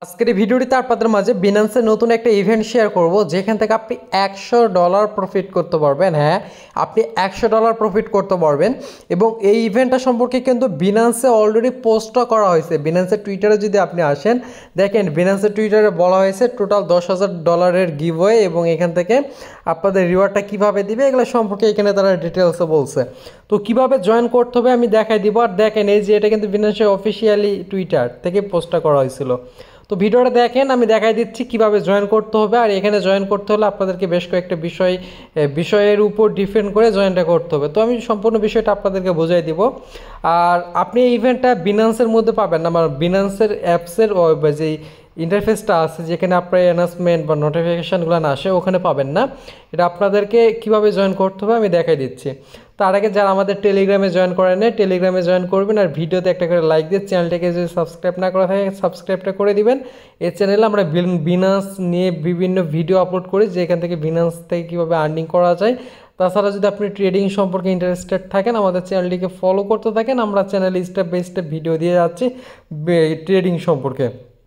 আজকের এই ভিডিওটিতে আপনাদের মাঝে বিনান্সের নতুন একটা ইভেন্ট শেয়ার করব যেখান থেকে আপনি $100 প্রফিট করতে পারবেন। হ্যাঁ, আপনি $100 প্রফিট করতে পারবেন এবং এই ইভেন্টটা সম্পর্কে কিন্তু বিনান্সে অলরেডি পোস্টও করা হয়েছে। বিনান্সের টুইটারে যদি আপনি আসেন, দেখেন বিনান্সের টুইটারে বলা হয়েছে টোটাল $10,000 গিভওয়ে এবং এখান থেকে আপনাদের রিওয়ার্ডটা কীভাবে দিবে এগুলো সম্পর্কে এখানে তারা ডিটেলসে বলছে। তো কিভাবে জয়েন করতে হবে আমি দেখাই দিব। আর দেখেন এই যে এটা কিন্তু বিনান্সের অফিসিয়ালি টুইটার থেকে পোস্টটা করা হয়েছিল। তো ভিডিওটা দেখেন, আমি দেখাই দিচ্ছি কিভাবে জয়েন করতে হবে। আর এখানে জয়েন করতে হলে আপনাদেরকে বেশ কয়েকটা বিষয়ের উপর ডিপেন্ড করে জয়েনটা করতে হবে। তো আমি সম্পূর্ণ বিষয়টা আপনাদেরকে বোঝাই দিব। আর আপনি এই ইভেন্টটা বিনান্সের মধ্যে পাবেন না, আমার বিনান্সের অ্যাপসের যেই ইন্টারফেসটা আছে যেখানে আপনার অ্যানাউন্সমেন্ট বা নোটিফিকেশানগুলো না আসে ওখানে পাবেন না। এটা আপনাদেরকে কিভাবে জয়েন করতে হবে আমি দেখাই দিচ্ছি। তার আগে যারা আমাদের টেলিগ্রামে জয়েন করে নেয় টেলিগ্রামে জয়েন করবেন আর ভিডিওতে একটা করে লাইক দিয়ে চ্যানেলটাকে যদি সাবস্ক্রাইব না করা থাকে সাবস্ক্রাইবটা করে দিবেন। এই চ্যানেলে আমরা বিনান্স নিয়ে বিভিন্ন ভিডিও আপলোড করি যেখান থেকে বিনান্স থেকে কীভাবে আর্নিং করা যায়। তাছাড়া যদি আপনি ট্রেডিং সম্পর্কে ইন্টারেস্টেড থাকেন আমাদের চ্যানেলটিকে ফলো করতে থাকেন, আমরা চ্যানেলে স্টেপ বাই স্টেপ ভিডিও দিয়ে যাচ্ছি ট্রেডিং সম্পর্কে।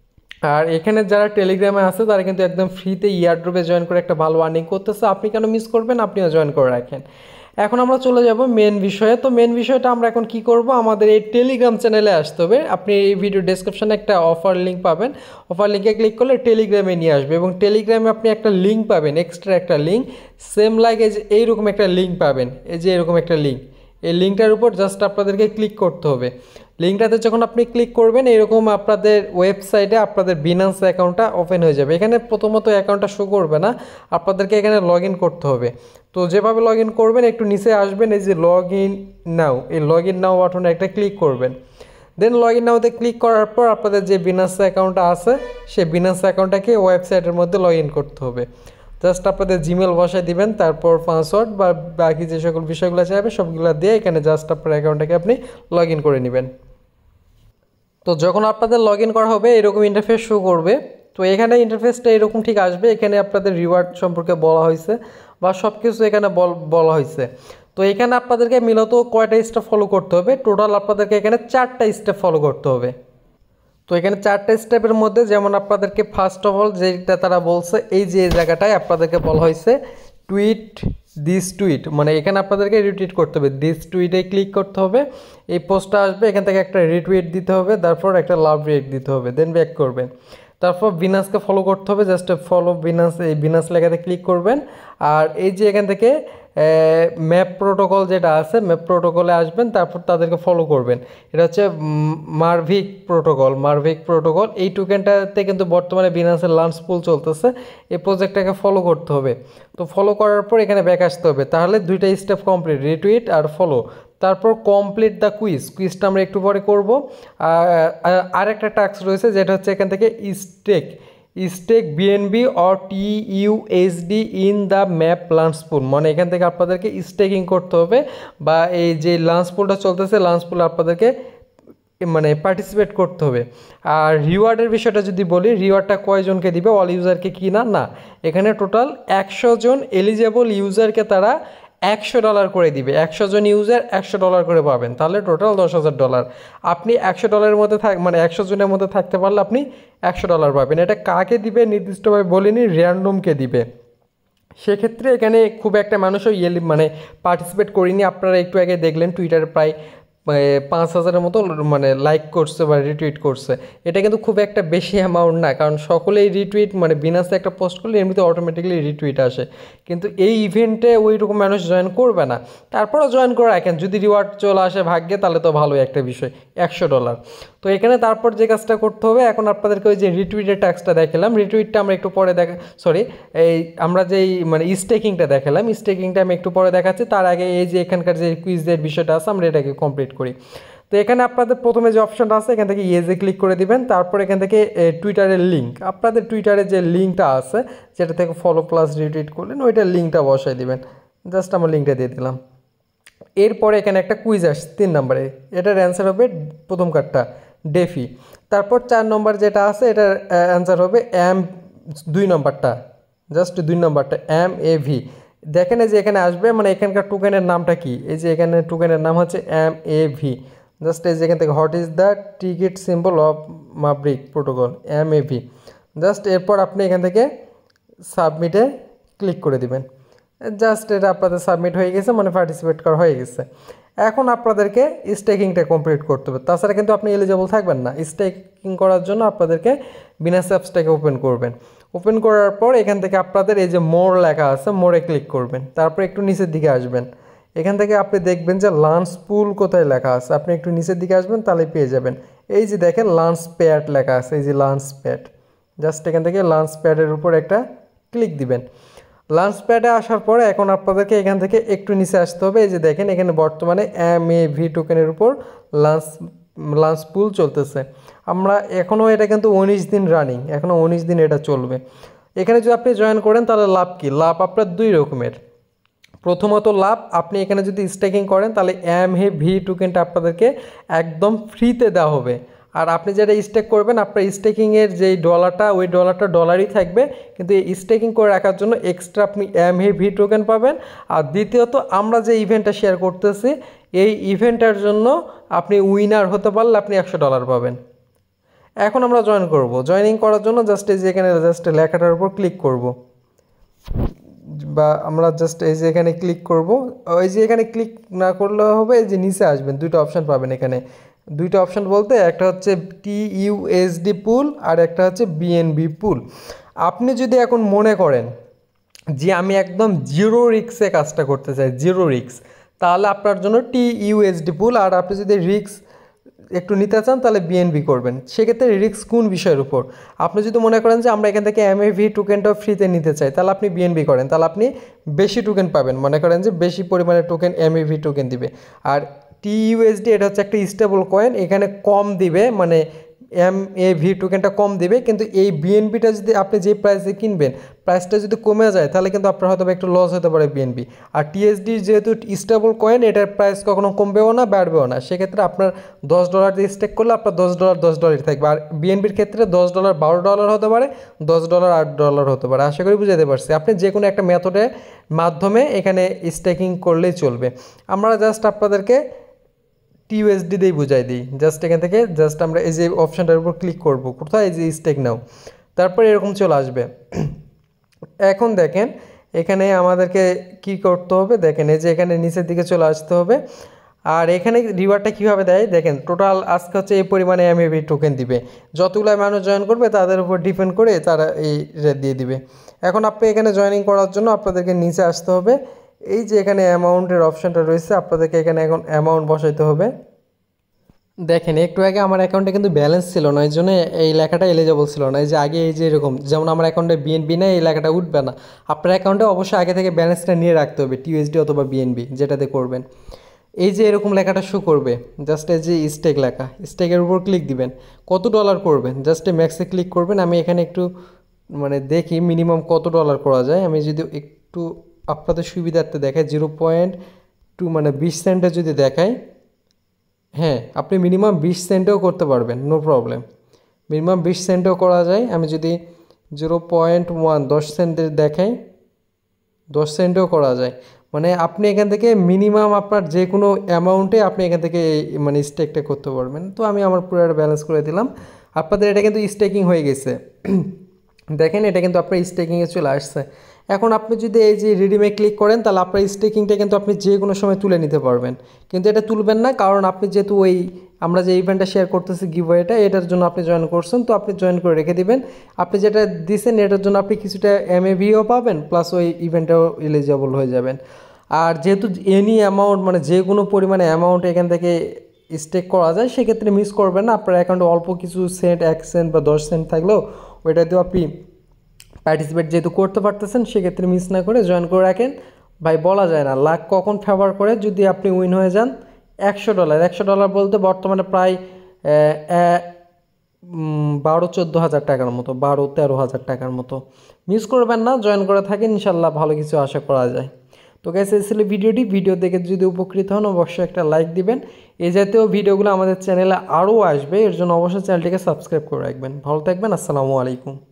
আর এখানে যারা টেলিগ্রামে আছে তারা কিন্তু একদম ফ্রিতে ইয়ারড্রপে জয়েন করে একটা ভালো আর্নিং করতেছে। আপনি কেন মিস করবেন, আপনিও জয়েন করে রাখেন। এখন আমরা চলে যাব মেন বিষয়ে। তো মেন বিষয়টা আমরা এখন কি করব, আমাদের এই টেলিগ্রাম চ্যানেলে আসতে হবে। আপনি এই ভিডিও ডেসক্রিপশনে একটা অফার লিঙ্ক পাবেন, অফার লিঙ্কে ক্লিক করলে টেলিগ্রামে নিয়ে আসবে এবং টেলিগ্রামে আপনি একটা লিঙ্ক পাবেন, এক্সট্রা একটা লিঙ্ক সেম লাইক এই যে এইরকম একটা লিঙ্ক পাবেন, এই যে এরকম একটা লিঙ্ক। এই লিঙ্কটার উপর জাস্ট আপনাদেরকে ক্লিক করতে হবে। লিঙ্কটাতে যখন আপনি ক্লিক করবেন এরকম আপনাদের ওয়েবসাইটে আপনাদের বিনান্স অ্যাকাউন্টটা ওপেন হয়ে যাবে। এখানে প্রথমত অ্যাকাউন্টটা শো করবে না, আপনাদেরকে এখানে লগ ইন করতে হবে। তো যেভাবে লগ ইন করবেন একটু নিচে আসবেন, এই যে লগ ইন নাও, এই লগ ইন নাও বাটনে একটা ক্লিক করবেন। দেন লগ ইন নাওতে ক্লিক করার পর আপনাদের যে বিনান্স অ্যাকাউন্টটা আছে সেই বিনান্স অ্যাকাউন্টটাকে ওয়েবসাইটের মধ্যে লগ ইন করতে হবে। জাস্ট আপনাদের জিমেল বসায় দিবেন, তারপর পাসওয়ার্ড বা বাকি যে সকল বিষয়গুলো চাইবে সবগুলো দিয়ে এখানে জাস্ট আপনার অ্যাকাউন্টটাকে আপনি লগ ইন করে নেবেন। তো যখন আপনাদের লগ ইন করা হবে এরকম ইন্টারফেস শো করবে। তো এখানে ইন্টারফেসটা এরকম ঠিক আসবে। এখানে আপনাদের রিওয়ার্ড সম্পর্কে বলা হয়েছে বা সব কিছু এখানে বলা হয়েছে। তো এখানে আপনাদেরকে মূলত কয়টা স্টেপ ফলো করতে হবে, টোটাল আপনাদেরকে এখানে 4টা স্টেপ ফলো করতে হবে। তো এখানে 4টা স্টেপের মধ্যে যেমন আপনাদেরকে ফার্স্ট অফ অল যেটা তারা বলছে এই যে জায়গাটায় আপনাদেরকে বলা হয়েছে টুইট দিস টুইট, মানে এখানে আপনাদেরকে রিটুইট করতে হবে। দিস টুইটে ক্লিক করতে হবে, এই পোস্টটা আসবে, এখান থেকে একটা রিটুইট দিতে হবে, তারপর একটা লাভ রিয়েক্ট দিতে হবে, দেন ব্যাক করবেন। তারপর বিনান্সকে ফলো করতে হবে, জাস্ট ফলো বিনান্স, এই বিনান্স লেখাতে ক্লিক করবেন। আর এই যে এখান থেকে ম্যাপ প্রোটোকল যেটা আছে ম্যাপ প্রোটোকলে আসবেন, তারপর তাদেরকে ফলো করবেন। এটা হচ্ছে মার্ভিক প্রোটোকল। এই টোকেনটাতে কিন্তু বর্তমানে বিনান্সের লাঞ্চপুল চলতেছে, এই প্রজেক্টটাকে ফলো করতে হবে। তো ফলো করার পর এখানে ব্যাক আসতে হবে, তাহলে দুইটা স্টেপ কমপ্লিট, রিটুইট আর ফলো। তারপর কমপ্লিট দ্য কুইজটা আমরা একটু পরে করব। আর একটা টাস্ক রয়েছে যেটা হচ্ছে এখান থেকে stake BNB or TUSD in the map launchpool, মানে এখান থেকে আপনাদেরকে স্টেকিং করতে হবে বা এই যে লাঞ্চপুলটা চলতেছে লাঞ্চপুল আপনাদেরকে মানে পার্টিসিপেট করতে হবে। আর রিওয়ার্ডের বিষয়টা যদি বলি, রিওয়ার্ডটা কয়জনকে দিবে, অল ইউজারকে কি না, এখানে টোটাল 100 জন এলিজেবল ইউজারকে তারা $100 করে দিবে। 100 জন ইউজার $100 করে পাবেন, তাহলে টোটাল $10,000। আপনি $100 মধ্যে মানে 100 জনের মধ্যে থাকতে পারলে আপনি $100 পাবেন। এটা কাকে দিবে নির্দিষ্টভাবে বলিনি, র্যান্ডমকে দিবে। সেক্ষেত্রে এখানে খুব একটা মানুষও মানে পার্টিসিপেট করিনি। আপনারা একটু আগে দেখলেন টুইটারে প্রায় 5,000-এর মতো মানে লাইক করছে বা রিটুইট করছে। এটা কিন্তু খুব একটা বেশি অ্যামাউন্ট না, কারণ সকলেই রিটুইট মানে বিনান্সে একটা পোস্ট করলে এমনিতে অটোমেটিক্যালি রিটুইট আসে, কিন্তু এই ইভেন্টে ওই রকম মানুষ জয়েন করবে না। তারপরেও জয়েন করে রাখেন, যদি রিওয়ার্ড চলে আসে ভাগ্যে তাহলে তো ভালোই একটা বিষয়, $100। তো এখানে তারপর যে কাজটা করতে হবে, এখন আপনাদেরকে ওই যে রিটুইটের ট্যাক্সটা দেখালাম, রিটুইটটা আমরা একটু পরে আমরা যেই মানে স্টেকিংটা দেখালাম, স্টেকিংটা আমি একটু পরে দেখাচ্ছি। তার আগে এই যে এখানকার যে কুইজের বিষয়টা আছে আমরা এটাকে কমপ্লিট করি। তো এখানে আপনাদের প্রথমে যে অপশনটা আছে এখান থেকে ইয়েজে ক্লিক করে দিবেন, তারপর এখান থেকে টুইটারের লিঙ্ক, আপনাদের টুইটারে যে লিঙ্কটা আছে যেটা থেকে ফলো প্লাস রিটুইট করলেন ওইটার লিঙ্কটা বসাই দিবেন। জাস্ট আমার লিঙ্কটা দিয়ে দিলাম। এরপরে এখানে একটা কুইজ আসছে 3 নম্বরে, এটার অ্যান্সার হবে প্রথম কার্ডটা ডেফি। তারপর 4 নম্বর যেটা আছে এটার অ্যান্সার হবে 2 নম্বরটা, জাস্ট 2 নম্বরটা MAV। দেখেন এই যে এখানে আসবে, মানে এখানকার টোকেনের নামটা কি, এই যে এখানে টোকেনের নাম হচ্ছে MAV। জাস্ট এই যেখান থেকে what is the ticket symbol of Maverick protocol MAV, just এরপর আপনি এখান থেকে সাবমিটে ক্লিক করে দিবেন। জাস্ট এটা আপনাদের সাবমিট হয়ে গেছে, মানে পার্টিসিপেট করা হয়ে গেছে। এখন আপনাদেরকে স্টেকিংটা কমপ্লিট করতে হবে, তাছাড়া কিন্তু আপনি এলিজিবল থাকবেন না। স্টেকিং করার জন্য আপনাদেরকে বিনান্স অ্যাপসটাকে ওপেন করবেন। ওপেন করার পর এখান থেকে আপনাদের এই যে মোর লেখা আছে, মোরে ক্লিক করবেন। তারপর একটু নিচের দিকে আসবেন, এখান থেকে আপনি দেখবেন যে লাঞ্চ পুল কোথায় লেখা আছে, আপনি একটু নিচের দিকে আসবেন, তাহলে পেয়ে যাবেন। এই যে দেখেন লাঞ্চ প্যাড লেখা আছে, এই যে লাঞ্চ প্যাড, জাস্ট এখান থেকে লাঞ্চ প্যাডের উপর একটা ক্লিক দিবেন। লাঞ্চ প্যাডে আসার পরে এখন আপনাদেরকে এখান থেকে একটু নিচে আসতে হবে। এই যে দেখেন এখানে বর্তমানে MAV টোকেনের উপর লাঞ্চ পুল চলতেছে। আমরা এখনও এটা কিন্তু 19 দিন রানিং, এখনও 19 দিন এটা চলবে। এখানে যদি আপনি জয়েন করেন তাহলে লাভ কি? লাভ আপনার দুই রকমের। প্রথমত লাভ, আপনি এখানে যদি স্টেকিং করেন তাহলে MAV টোকেনটা আপনাদেরকে একদম ফ্রিতে দেওয়া হবে। আর আপনি যেটা স্টেক করবেন, আপনার স্টেকিংয়ের যেই ডলারটা, ওই ডলারটা ডলারই থাকবে, কিন্তু এই স্টেকিং করে রাখার জন্য এক্সট্রা আপনি MAV টোকেন পাবেন। আর দ্বিতীয়ত আমরা যে ইভেন্টটা শেয়ার করতেছি, এই ইভেন্টের জন্য আপনি উইনার হতে পারলে আপনি $100 পাবেন। এখন আমরা জয়েন করব। জয়েনিং করার জন্য জাস্ট এই যে এখানে জাস্ট লেখাটার উপর ক্লিক করব, বা আমরা জাস্ট এই যে এখানে ক্লিক করব। ওই যে এখানে ক্লিক না করলে হবে, এই যে নিচে আসবেন, দুটো অপশান পাবেন এখানে। দুইটা অপশান বলতে একটা হচ্ছে TUSD পুল আর একটা হচ্ছে BNB পুল। আপনি যদি এখন মনে করেন যে আমি একদম জিরো রিক্সে কাজটা করতে চাই, জিরো রিক্স, তাহলে আপনার জন্য TUSD পুল। আর আপনি যদি রিক্স একটু নিতে চান তাহলে BNB করবেন। সেক্ষেত্রে রিক্স কোন বিষয়ের উপর? আপনি যদি মনে করেন যে আমরা এখান থেকে MAV টোকেনটাও ফ্রিতে নিতে চাই, তাহলে আপনি BNB করেন, তাহলে আপনি বেশি টোকেন পাবেন। মনে করেন যে বেশি পরিমাণে টোকেন MAV টোকেন দিবে। আর TUSD এটা হচ্ছে একটা স্টেবল কয়েন, এখানে কম দিবে, মানে MAV টোকেনটা কম দিবে, কিন্তু এই BNBটা যদি আপনি যে প্রাইসে কিনবেন, প্রাইসটা যদি কমে যায় তাহলে কিন্তু আপনার হয়তো একটু লস হতে পারে BNB। আর TSD যেহেতু স্টেবল কয়েন, এটার প্রাইস কখনো কমবেও না বাড়বেও না। সেক্ষেত্রে আপনার $10 দিয়ে স্টেক করলে আপনার $10 থাকবে। আর BNBর ক্ষেত্রে $10 $12 হতে পারে, $10 $8 হতে পারে। আশা করি বুঝাতে পারছি। আপনি যে কোনো একটা মেথডের মাধ্যমে এখানে স্টেকিং করলেই চলবে। আমরা জাস্ট আপনাদেরকে TUSD দিয়েই বুঝাই দিই। জাস্ট এখান থেকে জাস্ট আমরা এই যে অপশানটার উপর ক্লিক করব, কোথায়? এই যে স্টেক নাও, তারপর এরকম চলে আসবে। এখন দেখেন এখানে আমাদেরকে কি করতে হবে, দেখেন এই যে এখানে নিচের দিকে চলে আসতে হবে। আর এখানে রিওয়ার্ডটা কীভাবে দেয় দেখেন, টোটাল আজকে হচ্ছে এই পরিমাণে MAV টোকেন দিবে। যতগুলো মানুষ জয়েন করবে তাদের উপর ডিপেন্ড করে তারা এই দিয়ে দিবে। এখন আপনি এখানে জয়েনিং করার জন্য আপনাদেরকে নিচে আসতে হবে। এই যে এখানে অ্যামাউন্টের অপশানটা রয়েছে, আপনাদেরকে এখানে এখন অ্যামাউন্ট বসাইতে হবে। দেখেন একটু আগে আমার অ্যাকাউন্টে কিন্তু ব্যালেন্স ছিল না, এই জন্য এই লেখাটা এলিজেবল ছিল না। এই যে আগে এই যে এরকম, যেমন আমার অ্যাকাউন্টে BNB নেই, এই লেখাটা উঠবে না। আপনার অ্যাকাউন্টে অবশ্যই আগে থেকে ব্যালেন্সটা নিয়ে রাখতে হবে, TUSD অথবা BNB যেটাতে করবেন। এই যে এরকম লেখাটা শো করবে, জাস্ট এই যে স্টেক লেখা, স্টেকের উপর ক্লিক দিবেন। কত ডলার করবেন, জাস্ট ম্যাক্সে ক্লিক করবেন। আমি এখানে একটু মানে দেখি মিনিমাম কত ডলার করা যায়। আমি যদি একটু আপনাদের সুবিধার্থে দেখাই, 0.2 মানে 20 সেন্টে যদি দেখাই, হ্যাঁ আপনি মিনিমাম 20 সেন্টেও করতে পারবেন, নো প্রবলেম। মিনিমাম 20 সেন্টেও করা যায়। আমি যদি 0.1 10 সেন্টের দেখাই, 10 সেন্টেও করা যায়। মানে আপনি এখান থেকে মিনিমাম আপনার যে কোনো অ্যামাউন্টে আপনি এখান থেকে মানে স্টেকটা করতে পারবেন। তো আমি আমার পুরো ব্যালেন্স করে দিলাম। আপনাদের এটা কিন্তু স্টেকিং হয়ে গেছে। দেখেন এটা কিন্তু আপনার স্টেকিংয়ে চলে আসছে। এখন আপনি যদি এই যে রিডিমে ক্লিক করেন তাহলে আপনার স্টেকিংটা কিন্তু আপনি যে কোনো সময় তুলে নিতে পারবেন। কিন্তু এটা তুলবেন না, কারণ আপনি যেহেতু ওই আমরা যে ইভেন্টটা শেয়ার করতেছি গিভওয়েটা, এটার জন্য আপনি জয়েন করছেন, তো আপনি জয়েন করে রেখে দিবেন। আপনি যেটা দিয়েছেন এটার জন্য আপনি কিছুটা MAVও পাবেন, প্লাস ওই ইভেন্টেও এলিজিবল হয়ে যাবেন। আর যেহেতু এনি অ্যামাউন্ট মানে যে কোনো পরিমাণে অ্যামাউন্ট এখান থেকে স্টেক করা যায়, সেক্ষেত্রে মিস করবেন না। আপনার অ্যাকাউন্টে অল্প কিছু সেন্ট, 1 সেন্ট বা 10 সেন্ট থাকলেও ওইটা দিয়েও আপনি পার্টিসিপেট যেহেতু করতে পারতেছেন, সেক্ষেত্রে মিস না করে জয়েন করে রাখেন। ভাই বলা যায় না লাক কখন ফেভার করে, যদি আপনি উইন হয়ে যান $100 বলতে বর্তমানে প্রায় 12-14 হাজার টাকার মতো, 12-13 হাজার টাকার মতো। মিস করবেন না, জয়েন করে থাকেন, ইনশাল্লাহ ভালো কিছু আশা করা যায়। তো গাইস এই ছিল ভিডিও দেখে যদি উপকৃত হন অবশ্যই একটা লাইক দিবেন। এই জাতীয় ভিডিওগুলো আমাদের চ্যানেলে আরও আসবে, এর জন্য অবশ্যই চ্যানেলটিকে সাবস্ক্রাইব করে রাখবেন। ভালো থাকবেন, আসসালামু আলাইকুম।